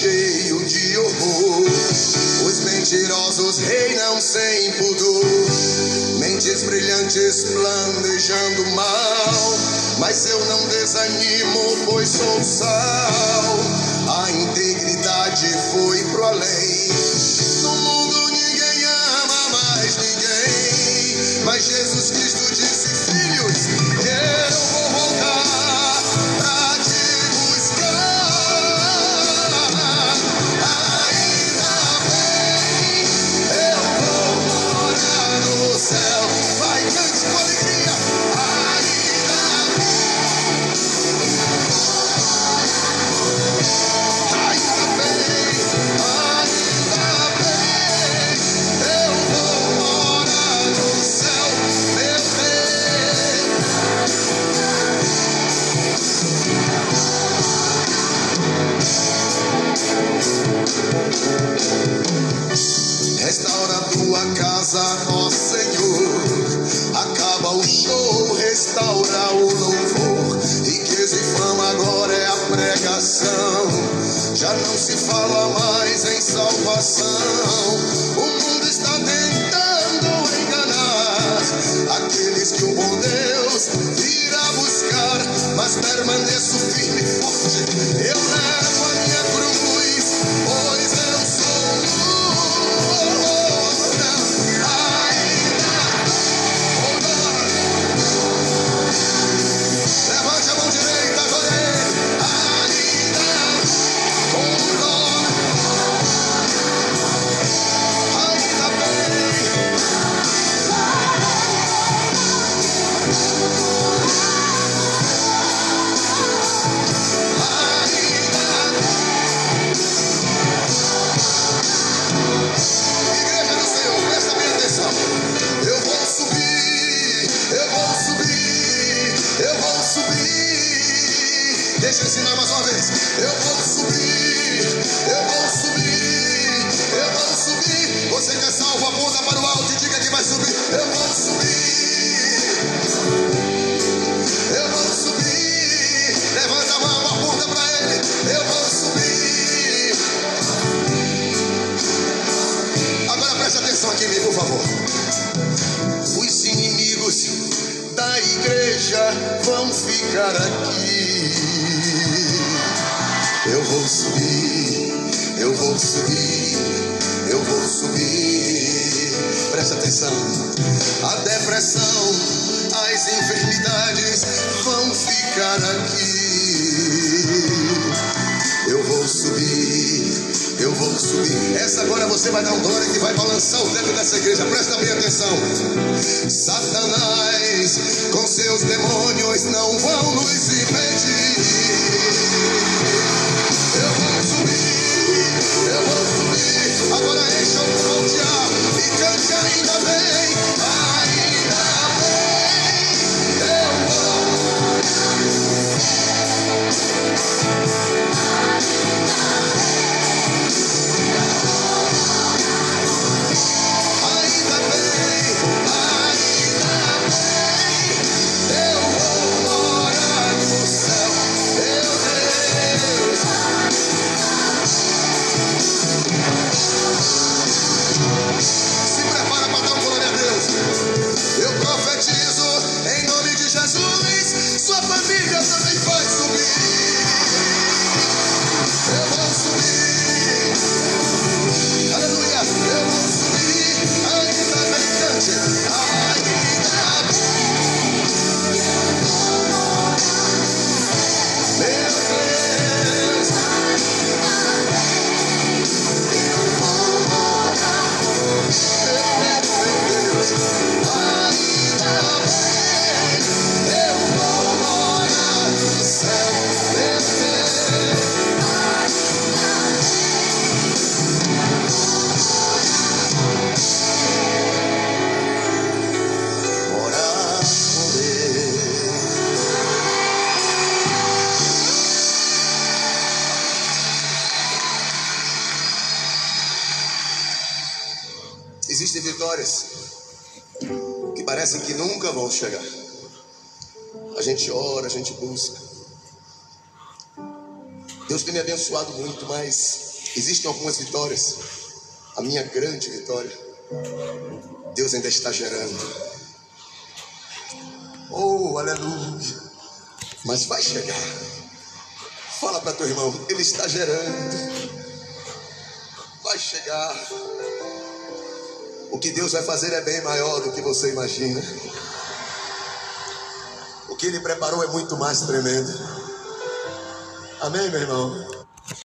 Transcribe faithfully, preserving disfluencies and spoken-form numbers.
cheio de horror. Os mentirosos reinam sem pudor, mentes brilhantes planejando mal. Mas eu não desanimo, pois sou sal. A integridade foi pro além. No mundo ninguém ama mais ninguém, mas Jesus Cristo disse: filhos, eu vou voltar pra te buscar. Ainda bem, eu vou morar no céu. Vai, cante com alegria. Ainda bem, ainda bem, ainda bem, eu vou morar no céu, meu bem. Restaura tua casa, ó Senhor. Acaba o show, restaura o louvor. Riqueza e fama agora é a pregação. Já não se fala mais em salvação. O mundo está tentando enganar aqueles que o bom Deus irá buscar. Mas permaneço firme e forte. Eu levo a minha cruz, pois eu sou luz. Levante a mão direita, adore Ele. Ainda com glória, ainda bem, igreja do Senhor, presta bem atenção. Eu vou subir, eu vou subir, eu vou subir. Deixa eu ensinar mais uma vez. Eu vou subir, eu vou subir, eu vou subir. Você que é salvo, aponta para o alto e diga que vai subir. Eu vou subir, eu vou subir. Levanta a mão, aponta para Ele. Eu vou subir. Agora preste atenção aqui em mim, por favor. Os inimigos da igreja vão ficar aqui. Eu vou subir, eu vou subir, eu vou subir. Presta atenção. A depressão, as enfermidades vão ficar aqui. Eu vou subir, eu vou subir. Essa agora você vai dar um glória que vai balançar o teto dessa igreja. Presta bem atenção. Satanás com seus demônios não vão nos impedir. Eu vou subir, eu vou subir. Agora encha o pulmão de ar e cante ainda bem, ainda bem. Eu vou ainda bem, ainda bem. Eu vou morar no céu, meu Deus. Se prepara para dar um glória a Deus. Eu profetizo em nome de Jesus. Sua família também vai subir. Eu vou subir. Aleluia. Eu vou subir. Ainda bem, cante. Ainda bem. Meu Deus. Ainda bem, eu vou morar no céu, meu Deus. Morar com Deus. Existem vitórias que parecem que nunca vão chegar. A gente ora, a gente busca. Deus tem me abençoado muito, mas Existem algumas vitórias. A minha grande vitória, Deus ainda está gerando. Oh, aleluia. Mas vai chegar. Fala para teu irmão, Ele está gerando. Vai chegar. O que Deus vai fazer é bem maior do que você imagina. O que Ele preparou é muito mais tremendo. Amém, meu irmão?